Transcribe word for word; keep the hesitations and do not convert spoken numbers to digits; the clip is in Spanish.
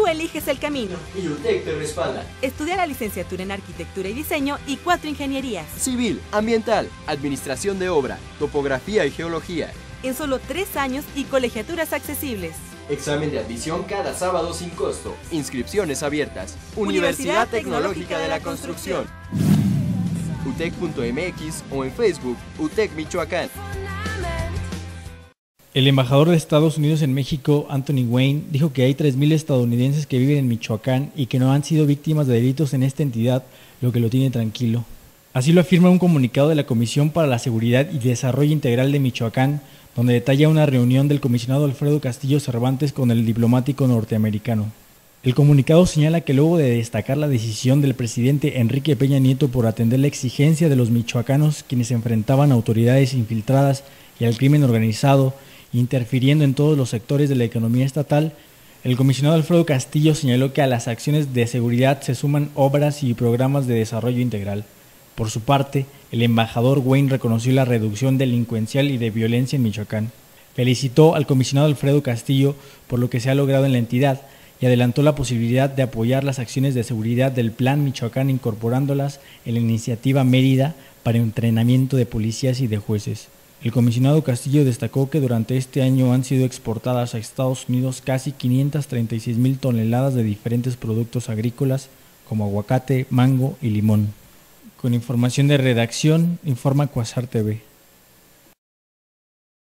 Tú eliges el camino. Y UTEC te respalda. Estudia la licenciatura en Arquitectura y Diseño y cuatro ingenierías. Civil, ambiental, administración de obra, topografía y geología. En solo tres años y colegiaturas accesibles. Examen de admisión cada sábado sin costo. Inscripciones abiertas. Universidad Tecnológica de la Construcción. utec punto m x o en Facebook, UTEC Michoacán. El embajador de Estados Unidos en México, Anthony Wayne, dijo que hay tres mil estadounidenses que viven en Michoacán y que no han sido víctimas de delitos en esta entidad, lo que lo tiene tranquilo. Así lo afirma un comunicado de la Comisión para la Seguridad y Desarrollo Integral de Michoacán, donde detalla una reunión del comisionado Alfredo Castillo Cervantes con el diplomático norteamericano. El comunicado señala que luego de destacar la decisión del presidente Enrique Peña Nieto por atender la exigencia de los michoacanos quienes se enfrentaban a autoridades infiltradas y al crimen organizado, interfiriendo en todos los sectores de la economía estatal, el comisionado Alfredo Castillo señaló que a las acciones de seguridad se suman obras y programas de desarrollo integral. Por su parte, el embajador Wayne reconoció la reducción delincuencial y de violencia en Michoacán. Felicitó al comisionado Alfredo Castillo por lo que se ha logrado en la entidad y adelantó la posibilidad de apoyar las acciones de seguridad del Plan Michoacán incorporándolas en la iniciativa Mérida para entrenamiento de policías y de jueces. El comisionado Castillo destacó que durante este año han sido exportadas a Estados Unidos casi quinientas treinta y seis mil toneladas de diferentes productos agrícolas como aguacate, mango y limón. Con información de redacción, informa Cuasar T V.